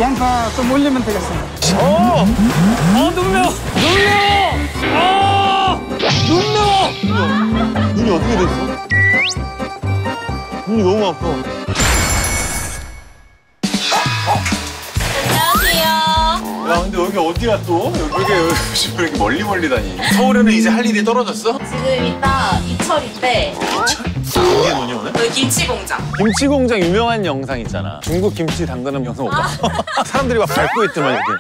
양파 좀 올리면 되겠습니다. 눈 매워! 눈 매워! 눈 매워! 눈이 어떻게 됐어? 눈이 너무 아파. 안녕하세요. 야, 근데 여기 어디야 또? 여기 왜 이렇게 멀리 다니? 서울에는 이제 할 일이 떨어졌어? 지금 이따 이철인데 어디에 눈이 오네? 여기 김치 공장. 김치 공장 유명한 영상 있잖아. 중국 김치 담그는 영상 못 봤어? 사람들이 막 밟고 있더만 이렇게.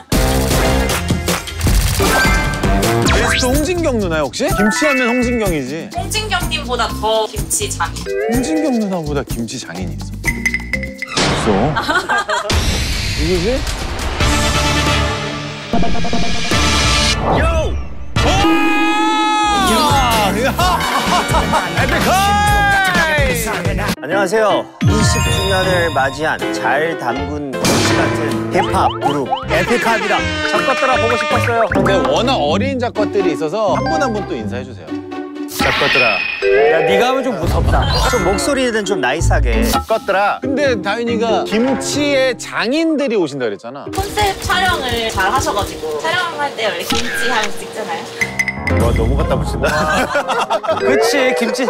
게스트 홍진경 누나야 혹시? 김치하면 홍진경이지. 홍진경님보다 더 김치 장인. 홍진경 누나보다 김치 장인이 있어. 없어. 누구지? 요! 안녕하세요. 20주년을 맞이한 잘 담근 김치 같은 힙합 그룹 에픽하입니다. 작가들아 보고 싶었어요. 근데 워낙 어린 작가들이 있어서 한 분 한 분 또 인사해주세요. 작가들아. 야, 네가 하면 좀 무섭다. 좀 목소리는 좀 나이스하게. 작가들아. 근데 다윤이가 김치의 장인들이 오신다 그랬잖아. 컨셉 촬영을 잘 하셔가지고 촬영할 때 원래 김치 하면서 찍잖아요. 와 너무 갖다 붙인다. 그치, 김치.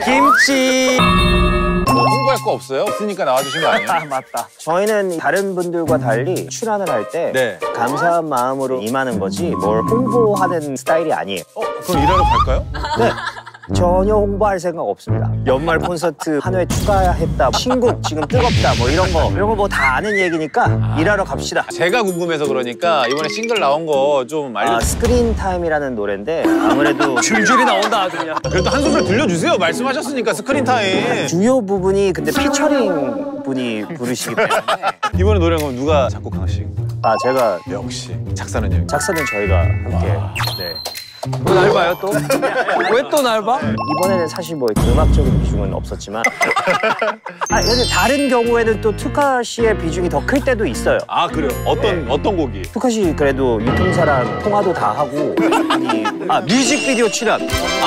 뭐 홍보할 거 없어요? 없으니까 나와주신 거 아니에요? 아, 맞다. 저희는 다른 분들과 달리 출연을 할 때 네. 감사한 마음으로 임하는 거지 뭘 홍보하는 스타일이 아니에요. 그럼 일하러 갈까요? 네. 전혀 홍보할 생각 없습니다. 연말 콘서트 한 회 추가했다, 신곡 지금 뜨겁다, 뭐 이런 거 뭐 다 아는 얘기니까 일하러 갑시다. 제가 궁금해서 그러니까 이번에 싱글 나온 거 좀 알려주세요. 스크린 타임이라는 노래인데 아무래도 줄줄이 나온다 아주 그냥. 그래도 한 소절 들려주세요. 말씀하셨으니까 스크린 타임. 주요 부분이 근데 피처링 분이 부르시기 때문에 이번에 노래는 그럼 누가 작곡한 씨? 아 제가 역시 작사는 여기. 작사는 저희가 함께 네. 왜 날 봐요 또? 왜 또 날 봐? 이번에는 사실 뭐 음악적인 비중은 없었지만 근데 다른 경우에는 또 투카 씨의 비중이 더 클 때도 있어요. 아 그래요? 어떤 곡이? 투카 씨 그래도 유통사랑 통화도 다 하고 뮤직비디오 출연.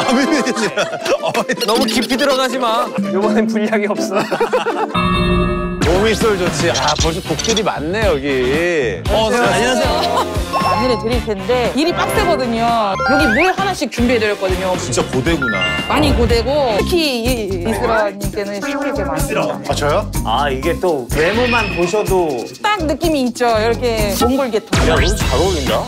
너무 깊이 들어가지 마. 이번엔 분량이 없어. 몸이 쏠 좋지. 아 벌써 곡들이 많네 여기. 안녕하세요. 안내를 드릴 텐데 일이 빡세거든요. 여기 물 하나씩 준비해드렸거든요. 진짜 고대구나. 많이 고되고 특히 이슬아님께는 시킬 게 많습니다. 아 저요? 아 이게 또 외모만 보셔도 딱 느낌이 있죠. 이렇게 몽골 계통. 야 너무 잘 어울린다.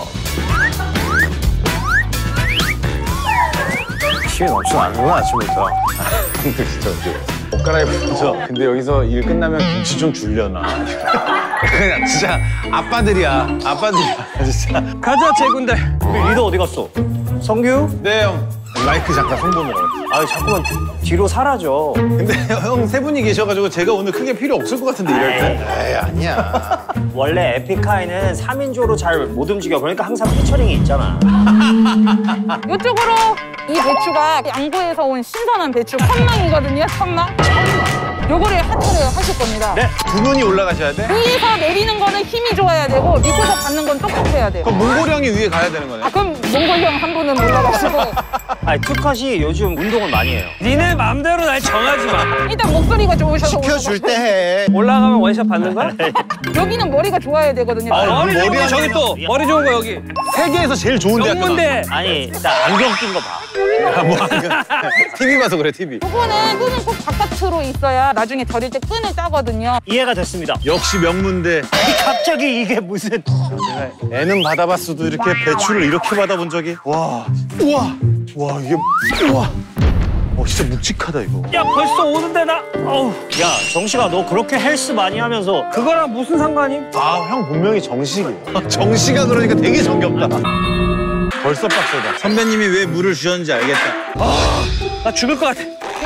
힘이 엄청 나는구나 아침부터. 근데 진짜 옷 갈아입으면서 근데 여기서 일 끝나면 김치 좀 줄려나. 그냥 진짜 아빠들이야 진짜. 가자 제군들. 우리 리더 어디 갔어? 성규? 네 형. 마이크 잠깐 손보느라고. 아 자꾸만 뒤로 사라져. 근데 형 세 분이 계셔가지고 제가 오늘 크게 필요 없을 것 같은데 이럴 때. 에이 아니야. 원래 에픽하이는 3인조로 잘 못 움직여. 그러니까 항상 피처링이 있잖아. 이쪽으로 이 배추가 양구에서 온 신선한 배추 천망이거든요. 천망. 요거를 하트를 하실 겁니다. 네. 두 분이 올라가셔야 돼? 위에서 내리는 거는 힘이 좋아야 되고 밑에서 받는 건 똑같아야 돼요. 그럼 몽골 형이 위에 가야 되는 거네. 아 그럼 몽골 형 한 분은 올라가시고 아니 투컷이 요즘 운동을 많이 해요. 니네 마음대로 날 정하지 마. 일단 목소리가 좋으셔서 시켜줄 때 해. 올라가면 원샷 받는 거야? 여기는 머리가 좋아야 되거든요. 머리 좋은 거 머리 저기 또. 머리 좋은 거 여기. 세계에서 제일 좋은 대학교. 명문대. 아니 나 안경 낀 거 봐. 뭐 TV 봐서 그래 TV. 요거는 끈은 꼭 바깥으로 있어야 나중에 절일 때 끈을 따거든요. 이해가 됐습니다. 역시 명문대. 갑자기 이게 무슨 애는 받아봤어도 이렇게 배추를 이렇게 받아본 적이. 와 이게 우와. 진짜 묵직하다 이거. 야 벌써 오는데 나. 어우. 야 정식아 너 그렇게 헬스 많이 하면서 그거랑 무슨 상관이? 아 형 분명히 정식이에요. 정식아 그러니까 되게 정겹다. 벌써 빡세다. 선배님이 왜 물을 주셨는지 알겠다. 나 죽을 것 같아.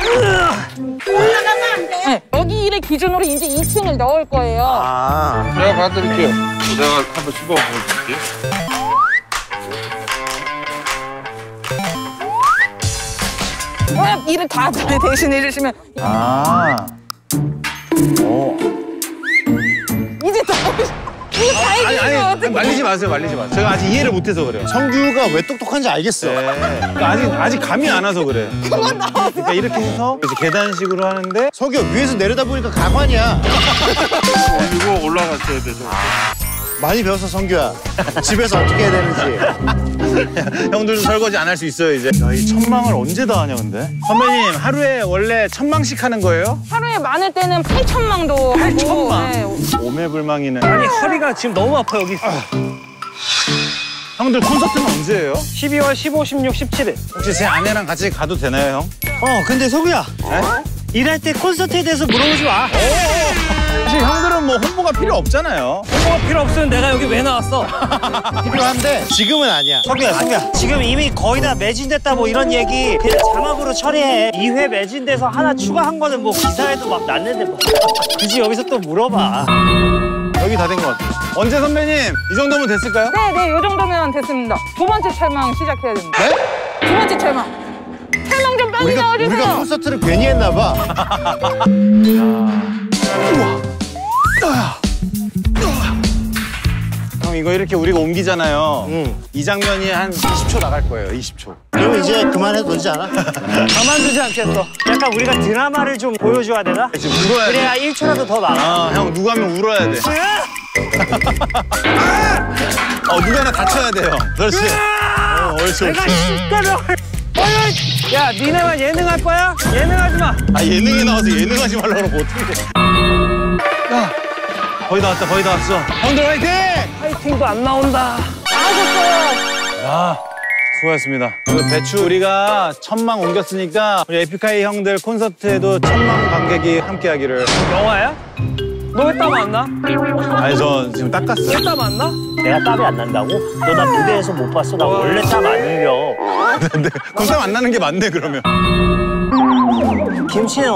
올라가면 안 돼. 네, 여기를 기준으로 이제 2층을 넣을 거예요. 제가 봐드릴게요. 내가 한번 씹어볼게요. 일을 다 대신해 주시면 이제 다 이거 다 해주시면 어떡해. 말리지 마세요. 제가 아직 이해를 못해서 그래요. 성규가 왜 똑똑한지 알겠어. 그러니까 아직 감이 안 와서 그래. 그러니까 이렇게 해서 이제 계단식으로 하는데 성규 위에서 내려다 보니까 가관이야. 올리고 올라갔어야 돼서. 많이 배웠어, 성규야. 집에서 어떻게 해야 되는지. 형들도 설거지 안 할 수 있어요 이제. 야, 이 천망을 언제 다 하냐 근데? 선배님 하루에 원래 1000망씩 하는 거예요? 하루에 많을 때는 8,000망도 8,000망? 네. 오매불망이네. 아니 허리가 지금 너무 아파 여기. 형들 콘서트는 언제예요? 12월 15, 16, 17일. 혹시 제 아내랑 같이 가도 되나요 형? 근데 석우야. 네? 일할 때 콘서트에 대해서 물어보지 마. 사실 형들은 뭐 홍보가 필요 없잖아요. 홍보가 필요 없으면 내가 여기 왜 나왔어? 필요한데 지금은 아니야. 석우야. 지금 이미 거의 다 매진됐다 뭐 이런 얘기 그냥 자막으로 처리해. 2회 매진돼서 하나 추가한 거는 뭐 기사에도 막 났는데 뭐. 굳이 여기서 또 물어봐. 여기 다 된 것 같아요. 언제 선배님? 이 정도면 됐을까요? 네, 이 정도면 됐습니다. 두 번째 철망 시작해야 됩니다. 네? 두 번째 철망. 철망 좀 빨리 우리가 넣어주세요. 콘서트를 괜히 했나 봐. 형 이거 이렇게 우리가 옮기잖아요. 응. 이 장면이 한 20초 나갈 거예요. 20초. 그럼 이제 그만해도 되지 않아? 가만두지 않겠어. 약간 우리가 드라마를 좀 보여줘야 되나? 지금 울어야 돼. 그래야 1초라도 더 나가. 아, 형 누구 하면 울어야 돼. 누가 하나 다쳐야 돼요. 그렇지. 옳지, 옳지. 야 니네만 예능할 거야? 예능하지 마. 아, 예능에 나와서 예능하지 말라고 그러면 어떻게 돼. 야, 거의 다 왔다, 거의 다 왔어. 형들 화이팅! 파이팅도 안 나온다. 야, 수고하셨습니다. 그 배추 우리가 1000망 옮겼으니까 우리 에픽하이 형들 콘서트에도 1000망 관객이 함께하기를. 영화야? 너 왜 땀 안 나? 아니, 저 지금 닦았어요. 왜 땀 안 나? 내가 땀이 안 난다고? 너 나 무대에서 못 봤어? 나 원래 땀 안 흘려. 근데 그럼 땀 안 나는 게 맞네, 그러면. 김치는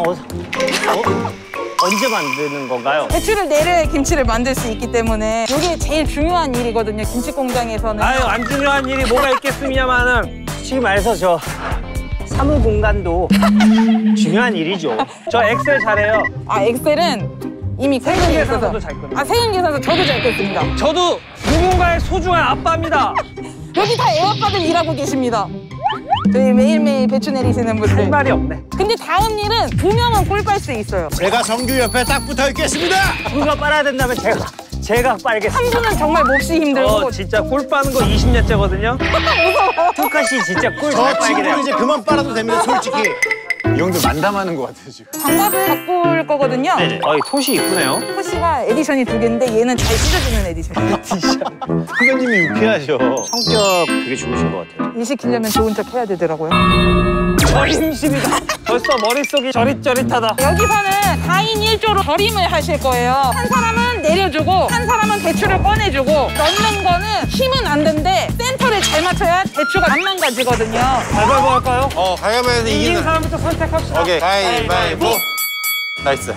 언제 만드는 건가요? 배추를 내려야 김치를 만들 수 있기 때문에 이게 제일 중요한 일이거든요. 김치 공장에서는. 아유 안 중요한 일이 뭐가 있겠습니다만은. 솔직히 말해서 저 사무 공간도 중요한 일이죠. 저 엑셀 잘해요. 엑셀은 이미 세금 계산서도 잘 끊어요. 세금 계산서 저도 잘 끊습니다. 저도 누군가의 소중한 아빠입니다. 여기 다 애아빠들 일하고 계십니다. 저희 매일매일 배추 내리시는 분들. 할 말이 없네. 근데 다음 일은 2명은 꿀 빨 수 있어요. 제가 성규 옆에 딱 붙어 있겠습니다. 누가 빨아야 된다면 제가 빨겠습니다. 한 분은 정말 몹시 힘들고 진짜 꿀 빠는 거 20년째거든요. 투카씨 진짜 꿀 저 잘 빨기네요. 친구는 이제 그만 빨아도 됩니다, 솔직히. 이 형들 만담하는 것 같아요, 지금. 장갑을 바꿀 거거든요. 톳이 이쁘네요. 토시가 에디션이 2개인데 얘는 잘 찢어지는 에디션이에요. 선배님이 유쾌하셔. 성격 되게 좋으신 것 같아요. 일 시키려면 좋은 척 해야 되더라고요. 절임실이다. 벌써 머릿속이 저릿저릿하다. 여기서는 4인 1조로 절임을 하실 거예요. 한 사람은 내려주고 한 사람은 대추를 꺼내주고 넣는 거는 힘은 안 된대. 센터를 잘 맞춰야 대추가 안 망가지거든요. 가위바위보 할까요? 가위바위보에서 이긴 이기는. 사람부터 선택합시다. 오케이, 가위바위보. 나이스.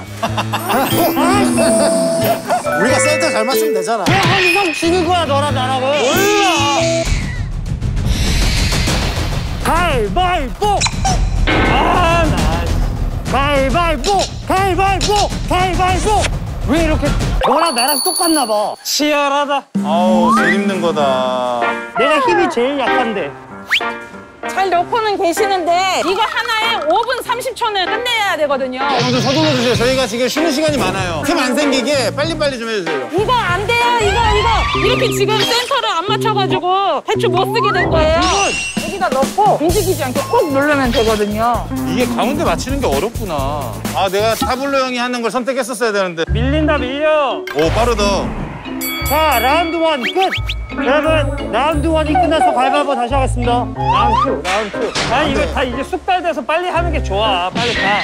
우리가 센터 잘 맞추면 되잖아. 항상 지는 거야, 너랑 나랑. 가위바위보. 가위바위보. 왜 이렇게 너랑 나랑 똑같나 봐. 치열하다. 아우, 재밌는 거다. 내가 힘이 제일 약한데. 잘 넣고는 계시는데 이거 하나에 5분 30초는 끝내야 되거든요. 형들 서둘러 주세요. 저희가 지금 쉬는 시간이 많아요. 틈 안 생기게 빨리빨리 좀 해주세요. 이거 안 돼요. 이거 이렇게 지금 센터를 안 맞춰가지고 대추 못 쓰게 된 거예요. 여기다 넣고 움직이지 않게 꼭 누르면 되거든요. 이게 가운데 맞추는 게 어렵구나. 아, 내가 타블로 형이 하는 걸 선택했었어야 되는데. 밀린다 밀려. 오, 빠르다. 자, 라운드 1 끝. 여러분, 라운드 1이 끝나서 가위바위보 다시 하겠습니다. 라운드 2. 아니 이거 다 이제 숙달돼서 빨리 하는 게 좋아. 빨리 가.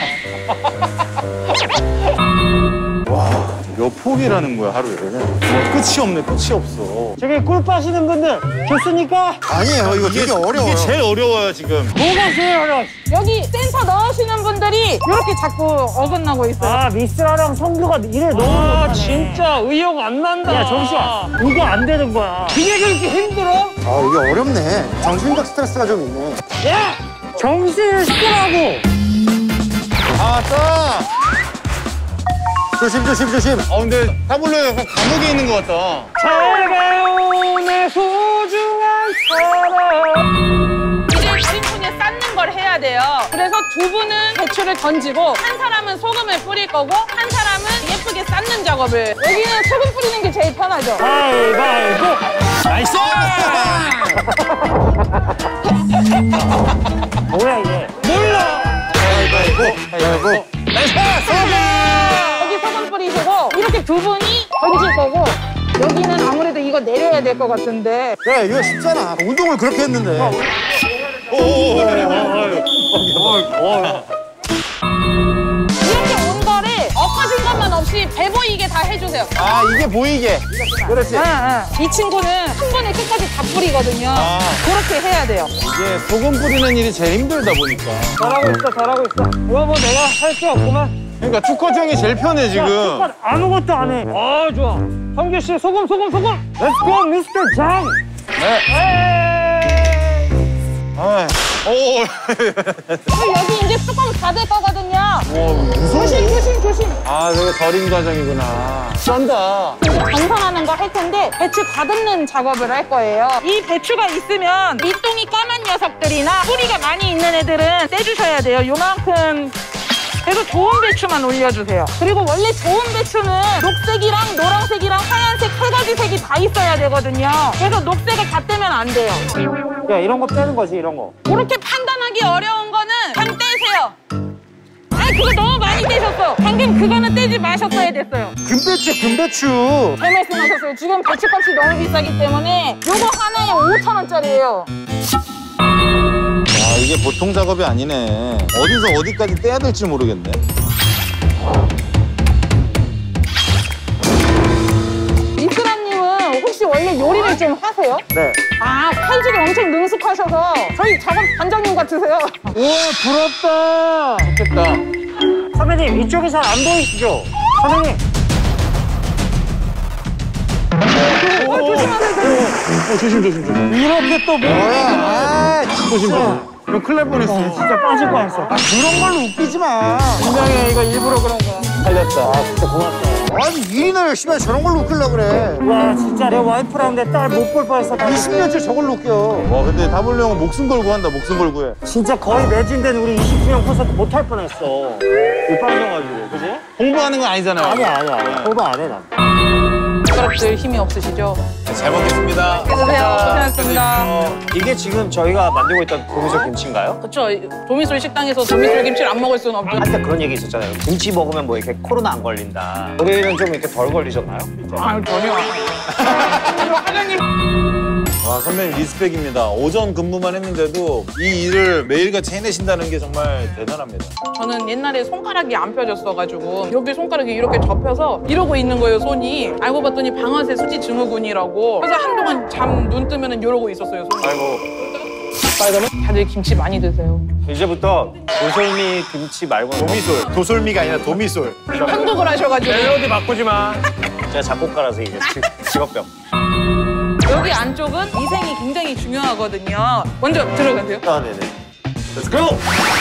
몇 폭이라는 거야, 하루에. 끝이 없네, 끝이 없어. 저기 꿀 빠시는 분들 좋습니까? 아니에요, 이거 되게 어려워요. 이게 제일 어려워요, 지금. 뭐가 제일 어려워? 여기 센터 넣으시는 분들이 이렇게 자꾸 어긋나고 있어요. 아, 미스라랑 성규가 일을 너무 못하네. 진짜 의욕 안 난다. 야, 정시야. 이거 안 되는 거야. 그게 그렇게 힘들어? 아, 이게 어렵네. 정신적 스트레스가 좀 있네. 야! 정신을 쓰라고! 아, 왔다. 조심. 근데 타블로에 약간 감옥에 있는 것 같다. 잘 가요 내 소중한 사람. 이제 절임통에 쌓는 걸 해야 돼요. 그래서 두 분은 배추를 던지고 한 사람은 소금을 뿌릴 거고 한 사람은 예쁘게 쌓는 작업을. 여기는 소금 뿌리는 게 제일 편하죠. 가위바위보. 나이스. 뭐야 이게? 몰라. 가위바위보. 나이스. 여기 소금 뿌리시고 이렇게 두 분이 던질 거고 여기는 아무래도 이거 내려야 될 것 같은데. 야, 이거 쉽잖아. 운동을 그렇게 했는데. 이렇게 온 거를 엎어진 것만 없이 배 보이게 다 해주세요. 아, 이게 보이게. 그렇지. 이 친구는 한 번에 끝까지 다 뿌리거든요. 그렇게 해야 돼요. 이게 소금 뿌리는 일이 제일 힘들다 보니까. 잘하고 있어, 잘하고 있어. 이거 뭐 내가 할 게 없구만. 그러니까 투커 형이 제일 편해 지금. 야, 아무것도 안 해. 아, 좋아. 성규 씨, 소금. Let's go, 미스터 장. 아, 오. 여기 이제 뚜껑 닫을 거거든요. 조심. 아, 저게 절임 과정이구나. 쩐다. 이제 정선하는 거 할 텐데 배추 다듬는 작업을 할 거예요. 이 배추가 있으면 밑동이 까만 녀석들이나 뿌리가 많이 있는 애들은 떼주셔야 돼요. 요만큼. 그래서 좋은 배추만 올려주세요. 그리고 원래 좋은 배추는 녹색이랑 노란색이랑 하얀색 세 가지 색이 다 있어야 되거든요. 그래서 녹색을 다 떼면 안 돼요. 야, 이런 거 빼는 거지, 이런 거. 그렇게 판단하기 어려운 거는 그냥 떼세요. 아니 그거 너무 많이 떼셨어. 방금 그거는 떼지 마셨어야 됐어요. 금배추. 잘 말씀하셨어요. 지금 배추값이 너무 비싸기 때문에 요거 하나에 5,000원짜리예요. 아, 이게 보통 작업이 아니네. 어디서 어디까지 떼야 될지 모르겠네. 미스라님은 혹시 원래 요리를 좀 하세요? 네. 아, 칼질이 엄청 능숙하셔서 저희 작업 반장님 같으세요. 우와, 부럽다. 좋겠다. 선배님, 이쪽이 잘 안 보이시죠? 선생님. 조심하세요. 이렇게 또 뭐. 뭐야? 조심. 이거 큰일 날 뻔했어. 진짜 빠질 뻔했어. 아, 그런 걸로 웃기지 마. 분명히 이거 일부러 그런 거야. 살렸다. 아, 진짜 고맙다. 아니, 일이나 열심히 하지 저런 걸로 웃기려고 그래. 와, 진짜 내 와이프랑 내 딸 못 볼 뻔했어. 20년째 저걸로 웃겨. 와, 근데 다블 형은 목숨 걸고 한다. 목숨 걸고 해. 진짜 거의 매진된 우리 20주년 콘서트 못 할 뻔했어. 못 빠져가지고, 그지? 홍보하는 건 아니잖아요. 아니야. 오버 안 해, 난. 젓가락질 힘이 없으시죠? 잘 먹겠습니다. 드세요. 고생하셨습니다. 이게 지금 저희가 만들고 있던 도미솔 김치인가요? 그렇죠. 도미솔 식당에서 도미솔 김치를 안 먹을 수는 없죠. 한때 그런 얘기 있었잖아요. 김치 먹으면 뭐 이렇게 코로나 안 걸린다. 우리는 좀 이렇게 덜 걸리셨나요? 아, 전혀. 사장님. 와, 선배님 리스펙입니다. 오전 근무만 했는데도 이 일을 매일같이 해내신다는 게 정말 대단합니다. 저는 옛날에 손가락이 안 펴졌어가지고 여기 손가락이 이렇게 접혀서 이러고 있는 거예요, 손이. 알고 봤더니 방아쇠 수지 증후군이라고. 그래서 한동안 눈 뜨면 이러고 있었어요, 손이. 아이고. 다들 김치 많이 드세요. 이제부터 도솔미 김치 말고 도미솔. 도솔미가 아니라 도미솔. 한국을 하셔가지고. 멜로디 바꾸지 마. 제가 작곡가라서 이제 직업병. 여기 안쪽은 위생이 굉장히 중요하거든요. 먼저 들어가세요. 아, 네네. Let's go!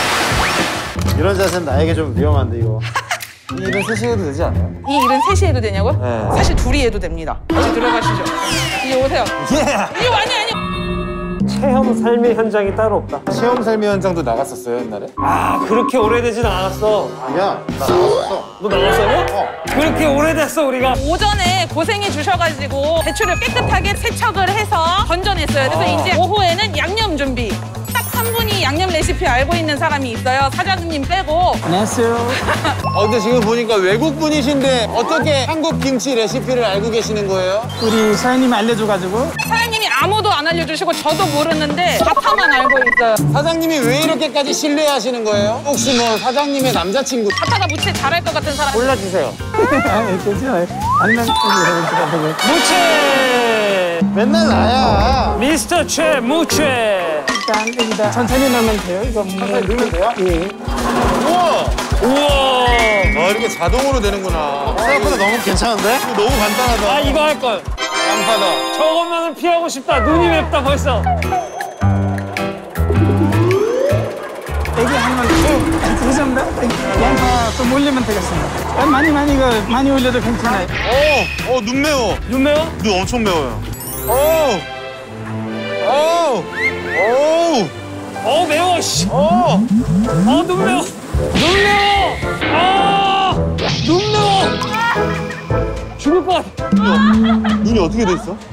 이런 자세는 나에게 좀 위험한데, 이거. 이 일은 3시 해도 되지 않아요? 이 일은 3시 해도 되냐고요? 네. 사실 둘이 해도 됩니다. 같이 들어가시죠. 이제 오세요. 이거 아니. 체험 삶의 현장이 따로 없다. 체험 삶의 현장도 나갔었어요, 옛날에? 아, 그렇게 오래되진 않았어. 아니야, 나 나왔어. 너 나왔어요? 그렇게 오래됐어, 우리가. 오전에 고생해 주셔가지고 배추를 깨끗하게 세척을 해서 건져냈어요. 그래서 이제 오후에는 양념 준비. 딱 한 분이 양념 레시피 알고 있는 사람이 있어요. 사장님 빼고. 안녕하세요. 근데 지금 보니까 외국 분이신데 어떻게 한국 김치 레시피를 알고 계시는 거예요? 우리 사장님이 알려줘가지고. 사장님이 아무도 안 알려주시고 저도 모르는데 바타만 알고 있어요. 사장님이 왜 이렇게까지 신뢰하시는 거예요? 혹시 뭐 사장님의 남자친구? 바타가 무채 잘할 것 같은 사람. 골라주세요. 아, 괜찮아요. 무채! 맨날 나야. 미스터 최 무채! 일단 천천히 넣으면 돼요. 이거 넣으면 돼요? 예. 우와! 우와! 아, 이렇게 자동으로 되는구나. 생각보다 너무 괜찮은데? 이거 너무 간단하다. 아, 이거 할 걸. 양파다. 저것만은 피하고 싶다. 눈이 맵다, 벌써. 애기 한번 죄송합니다. 양파 좀 올리면 되겠습니다. 많이 올려도 괜찮아요. 눈 매워. 눈 매워? 눈 엄청 매워요. 매워, 씨. 눈 매워. 눈 매워. 눈 매워. 죽을 것 같아. 눈이 어떻게 돼 있어?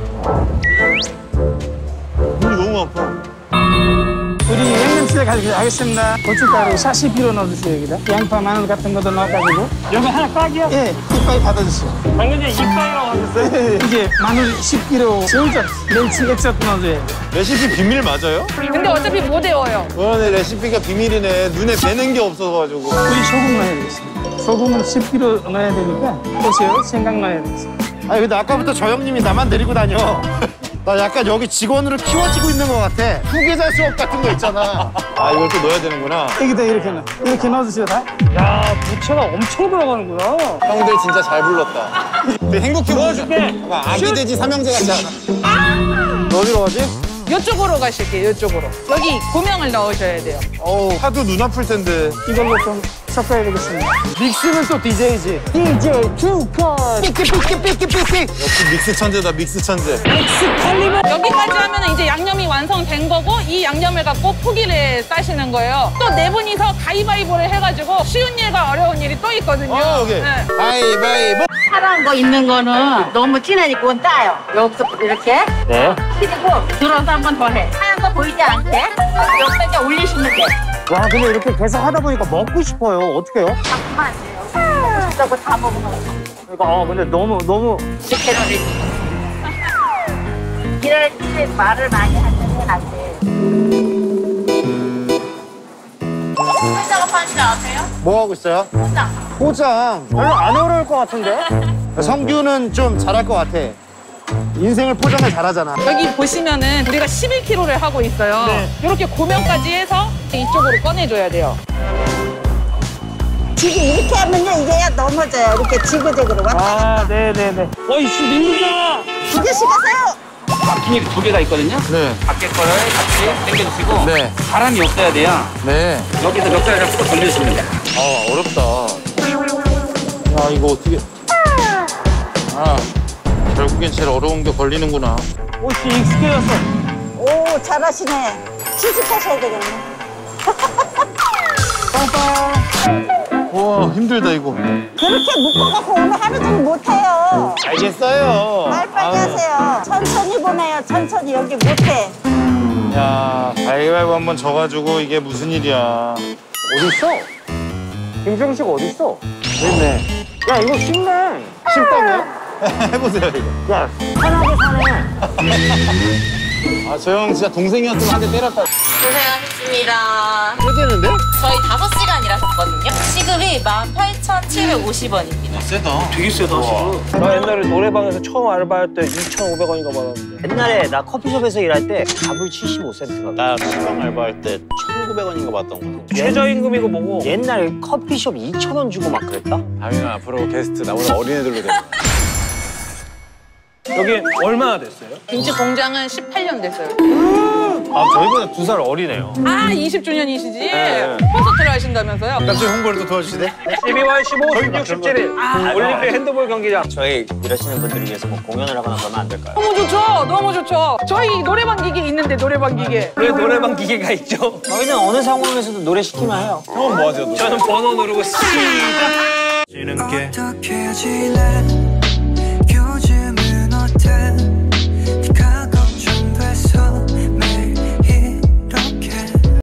눈이 너무 아파. 우리 양념치즈 가겠습니다. 고춧가루 40kg 넣어주세요, 여기다. 양파, 마늘 같은 것도 넣어가지고. 여기 하나 깍이요? 예, 이빨 받아주세요. 당연히 이빨이라고 하셨어요. 이게 마늘 10kg, 새우젓, 멸치 액젓 넣어줘요. 레시피 비밀 맞아요? 근데 어차피 못 외워요. 그러네, 레시피가 비밀이네. 눈에 뵈는 게 없어가지고. 우리 소금 넣어야 되겠습니다. 소금은 10kg 넣어야 되니까 보세요, 생강 넣어야 되겠습니다. 아니, 근데 아까부터 저 형님이 나만 데리고 다녀. 나 약간 여기 직원으로 키워지고 있는 것 같아. 후계자 수업 같은 거 있잖아. 아, 이걸 또 넣어야 되는구나. 여기다 이렇게 넣어주세요, 다. 야, 부채가 엄청 들어가는구나. 형들 진짜 잘 불렀다. 되게 행복해 보이죠? 넣어줄게. 아기 돼지 삼형제 같지 않아? 어디로 가지? 이쪽으로 가실게요, 이쪽으로. 여기 고명을 넣으셔야 돼요. 어우, 하도 눈 아플 텐데. 이걸로 좀 섞어야 되겠습니다. 믹스는 또 DJ지. DJ 투컷. 역시 믹스 천재다, 믹스 천재. 여기까지 하면 이제 양념이 완성된 거고 이 양념을 갖고 포기를 싸시는 거예요. 또 네 분이서 가위바위보를 해가지고 쉬운 일과 어려운 일이 또 있거든요. 오케이. 네. 바이바이보. 파란 거 있는 거는 너무 진하니까 그건 따요. 여기서 이렇게. 네. 그리고 들어서 한 번 더 해. 하얀 거 보이지 않게 여기다 이제 올리시면 돼. 와, 근데 이렇게 계속 하다 보니까 먹고 싶어요. 어떡해요? 자꾸만 안 돼요. 먹고 싶다고 다 먹으면 그러니까 근데 너무 이렇게 넣어야지. 이럴 때 말을 많이 하면 안 돼. 술 작업하는 줄 아세요? 뭐 하고 있어요? 포장. 포장. 별로 안 어려울 것 같은데? 성규는 좀 잘할 것 같아. 인생을 포장을 잘하잖아. 여기 보시면은 우리가 11kg를 하고 있어요. 네. 이렇게 고명까지 해서 이쪽으로 꺼내줘야 돼요. 지금 이렇게 하면요 이게 넘어져요. 이렇게 지그재그로 왔다 갔다. 아, 네네네. 이씨, 밀리잖아. 두 개씩 하세요. 바퀴 두 개가 있거든요. 네. 밖에 거를 같이 당겨주시고 네. 바람이 없어야 돼요. 네. 여기서 몇 개를 잡고 돌려주시면 돼요. 아, 어렵다. 야, 이거 어떻게. 아, 결국엔 제일 어려운 게 걸리는구나. 오씨, 익숙해졌어. 오 잘하시네. 취직하셔야 되겠네. 와, 힘들다, 이거. 그렇게 묶어갖고 오늘 하루 종일 못해요. 알겠어요. 빨리빨리 하세요. 천천히 보내요. 천천히 여기 못해. 야, 가위바위보 한번 져가지고 이게 무슨 일이야. 어딨어? 김정식 어딨어? 됐네. 야, 이거 쉽네. 쉽다고요? 해보세요, 이거. 야, 편하게 사네. 아, 저 형 진짜 동생이었으면 한 대 때렸다. 고생하셨습니다. 세대는데? 저희 5시간 일하셨거든요. 시급이 18,750원입니다. 세다. 되게 세다, 지금. 나 옛날에 노래방에서 처음 알바할 때 2,500원인가 받았는데. 옛날에 나 커피숍에서 일할 때 밥을 75센트가. 나 식당 알바할 때 1,900원인가 받던 거. 최저임금이고 뭐고. 옛날에 커피숍 2,000원 주고 막 그랬다? 다민은 앞으로 게스트 나보다 어린애들로 되는 거야. 여기 얼마나 됐어요? 김치 공장은 18년 됐어요. 아, 저희보다 2살 어리네요. 아, 20주년이시지? 콘서트를 하신다면서요? 갑자기 홍보를 또 도와주시네? 12월 15, 16, 17일 올림픽 핸드볼 경기장. 저희 일하시는 분들을 위해서 뭐 공연을 하거나 그러면 안 될까요? 너무 좋죠? 너무 좋죠? 저희 노래방 기계 있는데, 노래방 기계. 왜 노래방 기계가 있죠? 저희는 어느 상황에서도 노래 시키면 해요. 형은 뭐 하세요? 저는 번호 누르고 시작! 어떻게 질래